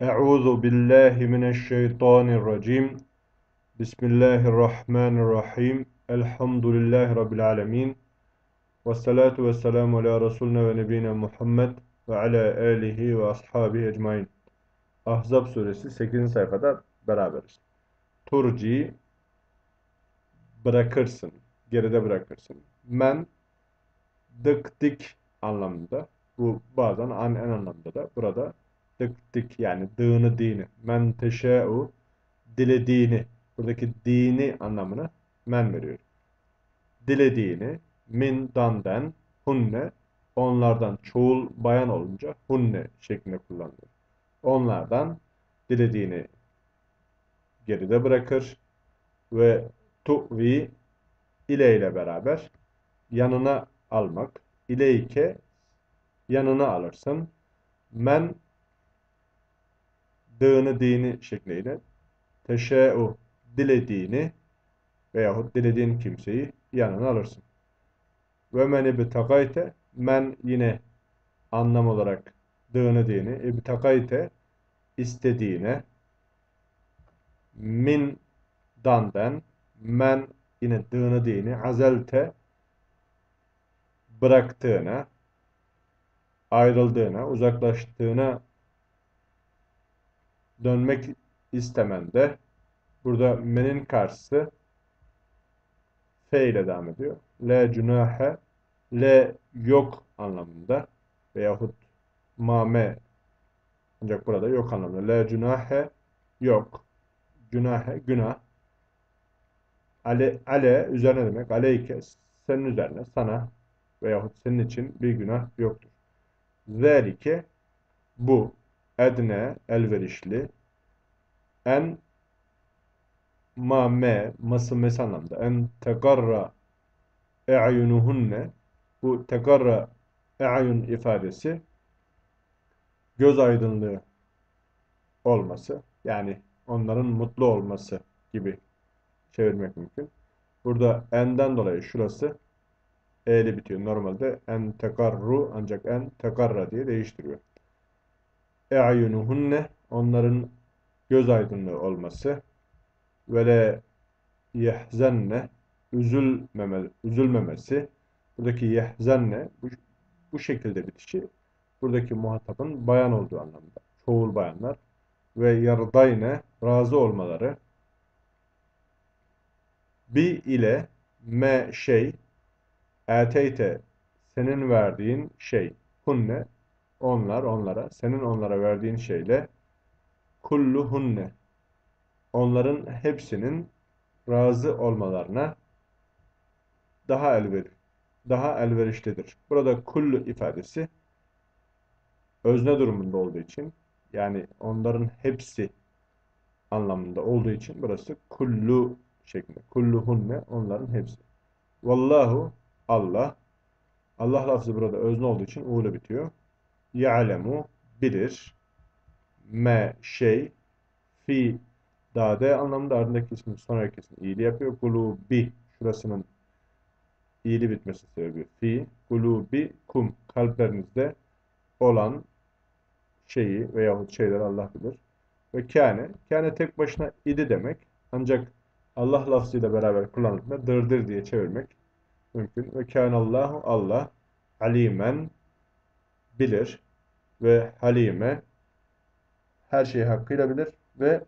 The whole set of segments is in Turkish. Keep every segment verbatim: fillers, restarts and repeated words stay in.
Euzu billahi mineşşeytanirracim. Bismillahirrahmanirrahim. Elhamdülillahi Rabbil alemin. Ve salatu ve selamu ala Resulüne ve nebine Muhammed ve ala alihi ve ashabihi ecmain. Ahzab suresi sekizinci sayfada beraberiz. Turci bırakırsın, geride bırakırsın. Men dık dik anlamında. Bu bazen an en anlamda da. Burada dık dik yani dığını dini. Men teşe'u dilediğini. Buradaki dini anlamını men veriyor. Dilediğini min dandan hunne onlardan çoğul bayan olunca hunne şeklinde kullanılıyor. Onlardan dilediğini geride bırakır ve tu'vi ile ile beraber yanına almak. İleyke yanına alırsın. Men dığını dini şekliyle teşe'u dilediğini veyahut dilediğin kimseyi yanına alırsın. Ve men ibtakayte men yine anlam olarak dığını dini ibtakayte istediğine min dandan men yine dığını dini azelte bıraktığına ayrıldığına uzaklaştığına dönmek istemende burada menin karşısı fe ile devam ediyor. La cunahe le yok anlamında veyahut mame ancak burada yok anlamında. La cunahe yok. Günahe günah. Ale, ale üzerine demek. Aleyke senin üzerine sana veyahut senin için bir günah yoktur. Zelike bu edne elverişli en ma me ması mes anlamda en tegarra e'yunuhunne bu tegarra e'yun ifadesi göz aydınlığı olması yani onların mutlu olması gibi çevirmek mümkün. Burada enden dolayı şurası e'li bitiyor. Normalde en tekarru ancak en tekarra diye değiştiriyor. E'yunuhunne onların göz aydınlığı olması ve le yehzenne üzülmeme, üzülmemesi buradaki yehzenne bu, bu şekilde bitişi buradaki muhatabın bayan olduğu anlamda. Çoğul bayanlar ve yardayne razı olmaları bi ile me şey eteyte senin verdiğin şey hunne onlar onlara senin onlara verdiğin şeyle kullu hunne onların hepsinin razı olmalarına daha elver daha elverişlidir. Burada kullu ifadesi özne durumunda olduğu için yani onların hepsi anlamında olduğu için burası kullu şeklinde. Kulluhunne onların hepsi. Vallahu Allah Allah lafzı burada özne olduğu için u ile bitiyor. Ya'lemu bilir me şey fi dade anlamında ardındaki ismin sonraki ismi iyili yapıyor. Kulubi şurasının iyili bitmesi sebebi fi kulubi kum kalplerinizde olan şeyi veyahut şeyler Allah bilir. Ve kâne. Kâne tek başına idi demek. Ancak Allah lafzıyla beraber kullanıldığında dırdır diye çevirmek mümkün. Ve kânallahu Allah alimen bilir ve halime her şeyi hakkıyla bilir ve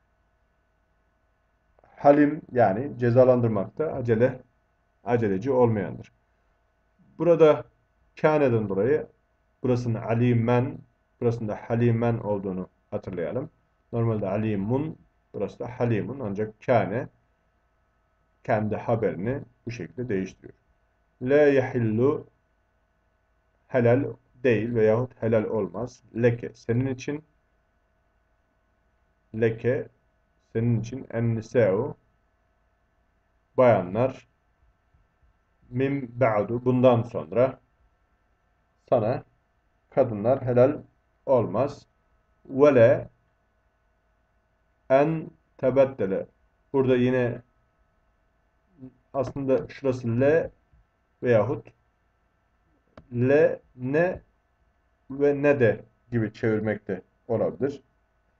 halim yani cezalandırmakta acele aceleci olmayandır. Burada kâneden dolayı burasının alimen burasında halimen olduğunu hatırlayalım. Normalde alimun burası da halimun ancak kâne kendi haberini bu şekilde değiştiriyor. La yahillu helal değil veyahut helal olmaz. Leke senin için leke senin için en nisa'u bayanlar min ba'du bundan sonra sana kadınlar helal olmaz. Vele en tebeddele burada yine aslında şurası le veyahut le ne ve ne de gibi çevirmek de olabilir.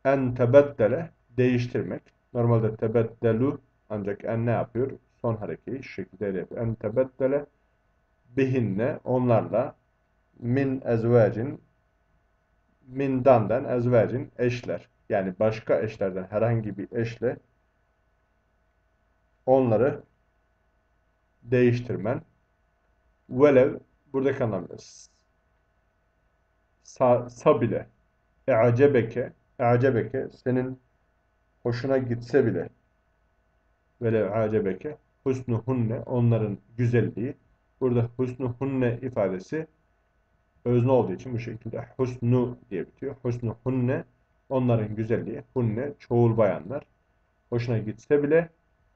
En tebeddele değiştirmek. Normalde tebeddelu ancak en ne yapıyor? Son harekeyi şu şekilde yapıyor. En tebeddele bihinne onlarla min ezvacin min dandan ezvacin eşler. Yani başka eşlerden herhangi bir eşle onları değiştirmen. Velev buradaki anlamda sa, sa bile e'acebeke e'acebeke senin hoşuna gitse bile velev e'acebeke husnuhunne onların güzelliği. Burada husnuhunne ifadesi özne olduğu için bu şekilde husnu diye bitiyor. Husnuhunne onların güzelliği. Hunne çoğul bayanlar. Hoşuna gitse bile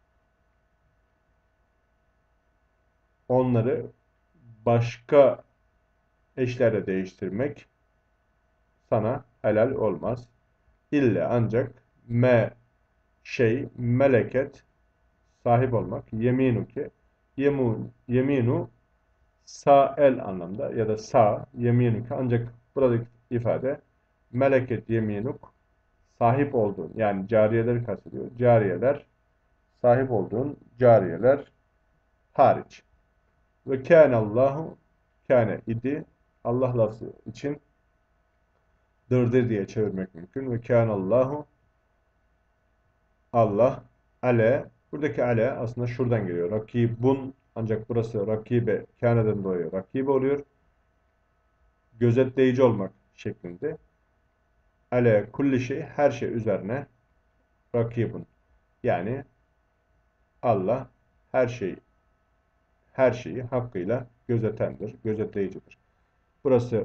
onları başka eşlerle değiştirmek sana helal olmaz. İlle ancak me şey meleket sahip olmak yeminuke yemun yeminu sağ el anlamda ya da sağ yeminuke ancak buradaki ifade meleket yeminuk sahip olduğun yani cariyeleri kastediyor. Cariyeler sahip olduğun cariyeler hariç. Ve kânallahu kâne idi Allah lafzı için dırdır diye çevirmek mümkün. Ve kânallahu Allah ale buradaki ale aslında şuradan geliyor. Rakibun ancak burası rakibe kâneden dolayı rakibe oluyor. Gözetleyici olmak şeklinde. Ale kulli şey her şey üzerine rakibun. Yani Allah her şey her şeyi hakkıyla gözetendir, gözetleyicidir. Burası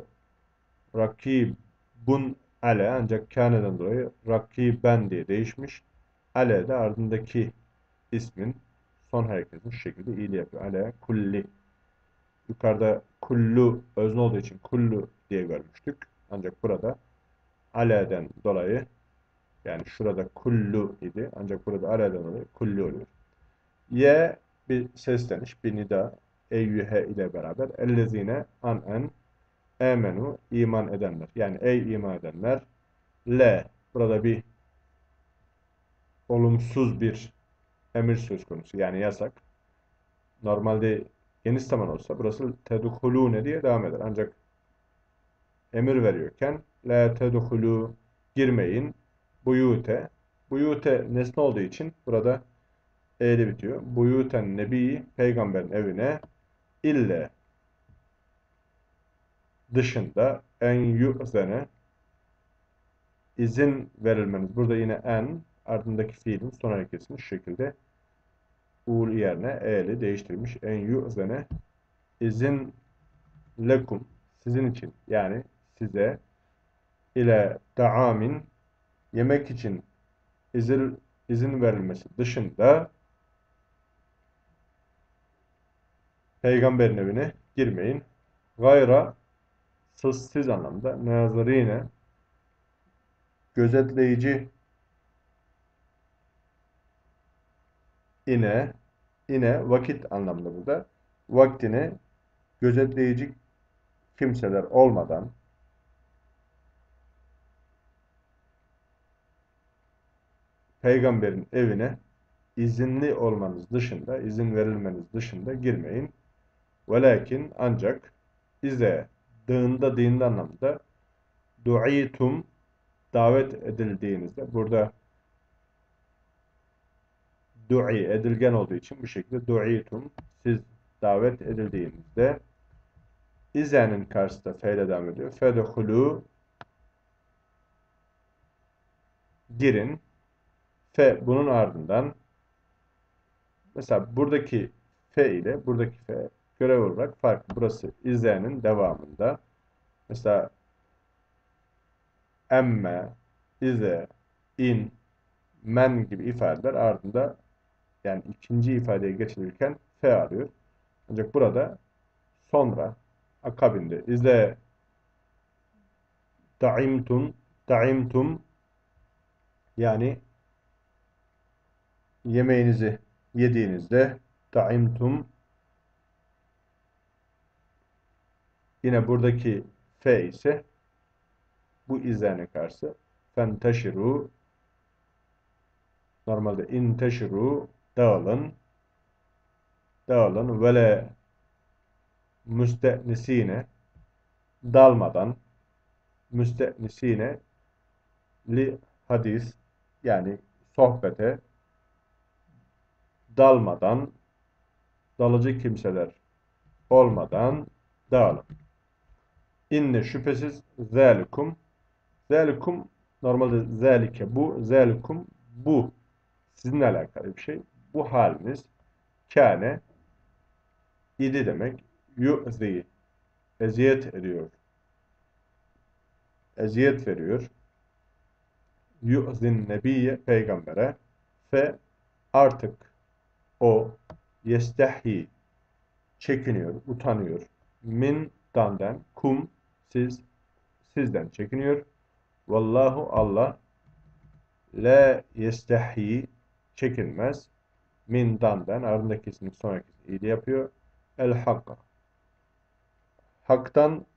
rakibun ale ancak kâneden dolayı rakiben diye değişmiş. Ale de ardındaki ismin son hareketini şu şekilde iyili yapıyor. Ale kulli. Yukarıda kullu özne olduğu için kullu diye görmüştük. Ancak burada ale'den dolayı yani şurada kullu idi. Ancak burada ale'den dolayı kullu oluyor. Ye bir sesleniş, bir nida eyyühe ile beraber ellezine an'en emenu iman edenler. Yani ey iman edenler le burada bir olumsuz bir emir söz konusu. Yani yasak. Normalde geniş zaman olsa burası tedhulune diye devam eder. Ancak emir veriyorken la tedhulu girmeyin buyute buyute nesne olduğu için burada e'li bitiyor. Buyuten nebi peygamberin evine ille dışında en yu'zene izin verilmeniz. Burada yine en ardındaki fiilin son hareketini şu şekilde ul yerine e'li değiştirmiş. En yu'zene izin lekum sizin için yani size ile ta'amin yemek için izin, izin verilmesi dışında peygamberin evine girmeyin. Gayra siz, siz anlamda nazarine gözetleyici ine ine vakit anlamında burada vaktini gözetleyici kimseler olmadan peygamberin evine izinli olmanız dışında, izin verilmeniz dışında girmeyin. Velakin ancak ize dığında dığında anlamda du'itum davet edildiğinizde burada du'i edilgen olduğu için bu şekilde du'itum siz davet edildiğinizde ize'nin karşısında fe'le devam ediyor. Fedhulu girin. Fe bunun ardından mesela buradaki fe ile buradaki fe görev olarak farklı. Burası ize'nin devamında. Mesela emme, ize, in, men gibi ifadeler ardında yani ikinci ifadeye geçilirken fe arıyor. Ancak burada sonra akabinde izle daimtum daimtum yani yemeğinizi yediğinizde daimtum yine buradaki fe ise bu izlerine karşı Fenteşiru. Normalde inteşiru. Dağılın. Dağılın. Vele müstenisine. Dalmadan. Müstenisine. Li hadis. Yani sohbete. Dalmadan. Dalıcı kimseler olmadan dağılın. İnne şüphesiz zalikum. Zalikum normalde zalike bu. Zalikum bu. Sizinle alakalı bir şey. Bu haliniz kâne idi demek. Yu'zi. Eziyet ediyor. Eziyet veriyor. Yu'zin nebiyye peygambere. Fe artık o yestehyi çekiniyor, utanıyor. Min dandan kum siz sizden çekiniyor. Vallahu Allah la yestehyi çekinmez. Min dandan ardındaki ismin sonraki iyiliği yapıyor. El hakka. Haktan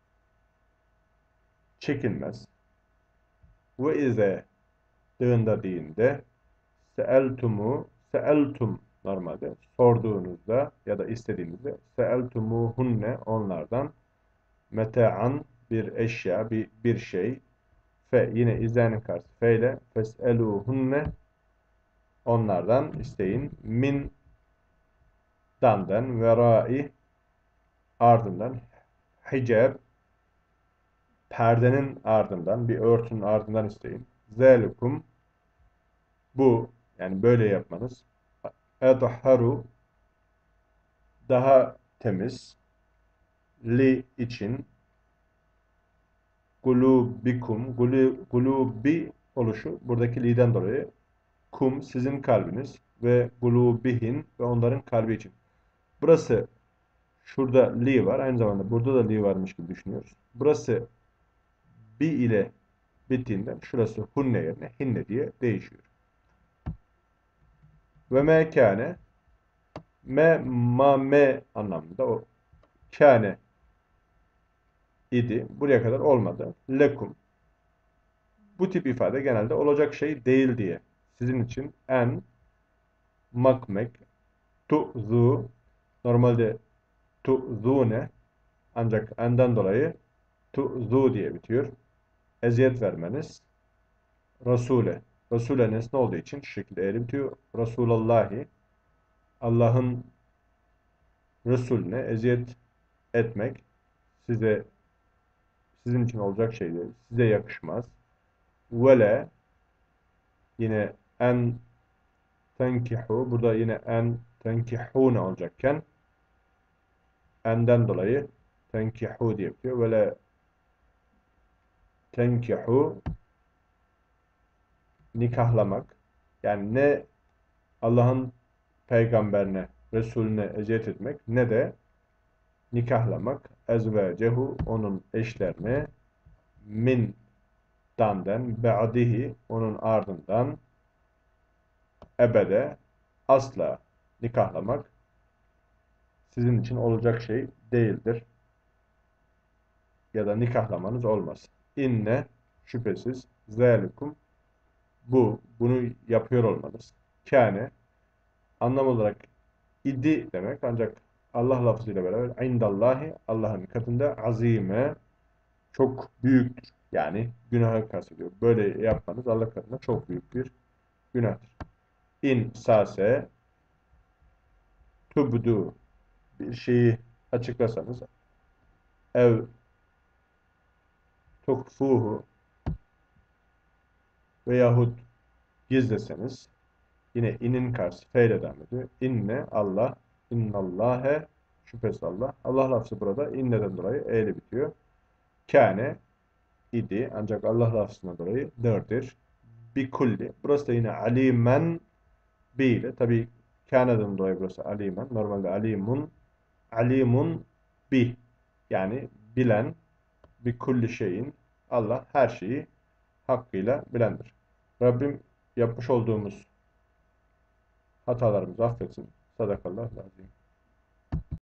çekinmez. Ve ize dığında deyinde seeltumu seeltum normalde sorduğunuzda ya da istediğinizde seeltumuhunne onlardan meta'an bir eşya bir, bir şey fe yine izlenin karşı feyle feseluhunne onlardan isteyin min dandan verai ardından hicab perdenin ardından bir örtünün ardından isteyin. Zelikum bu yani böyle yapmanız edharu daha temiz li için gulubikum gulu, gulubi oluşu buradaki li'den dolayı kum sizin kalbiniz ve gulubihin ve onların kalbi için. Burası şurada li var. Aynı zamanda burada da li varmış gibi düşünüyoruz. Burası bi ile bittiğinden şurası hunne yerine hinne diye değişiyor. Ve me kâne me ma me anlamında o kâne idi. Buraya kadar olmadı. Lekum. Bu tip ifade genelde olacak şey değil diye. Sizin için en makmek tu'zu normalde tu'zune ancak enden dolayı tu'zu diye bitiyor. Eziyet vermeniz Rasule. Rasule nesne olduğu için şu şekilde eğri bitiyor. Resulallahi Allah'ın Resulüne eziyet etmek size sizin için olacak şey değil. Size yakışmaz. Vele yine en tenkihu burada yine en tenkihune olacakken enden dolayı tenkihu diye bitiyor. Vele tenkihu nikahlamak yani ne Allah'ın peygamberine, Resulüne eziyet etmek ne de nikahlamak ezvecehu onun eşlerini min danden ba'dihi onun ardından ebede asla nikahlamak sizin için olacak şey değildir. Ya da nikahlamanız olmaz. İnne şüphesiz zalikum bu bunu yapıyor olmanız. Kâne anlam olarak idi demek ancak Allah lafzıyla beraber indallahi Allah'ın katında azime çok büyüktür. Yani günahı kastediyor. Böyle yapmanız Allah katında çok büyük bir günahtır. İn sase tubdu bir şeyi açıklasanız ev tukfuhu veyahut gizleseniz yine inin karşı feyle devam ediyor. İnne Allah innallâhe şüphesiz Allah. Allah lafzı burada inneden dolayı e'li bitiyor. Kâne idi ancak Allah lafzına dolayı dört'tir. Bi kulli. Burası da yine alimen bi ile. Tabi kâneden dolayı burası alimen. Normalde alimun alimun bi. Yani bilen bi kulli şeyin Allah her şeyi hakkıyla bilendir. Rabbim yapmış olduğumuz hatalarımızı affetsin. Sadakallahu aleyhi.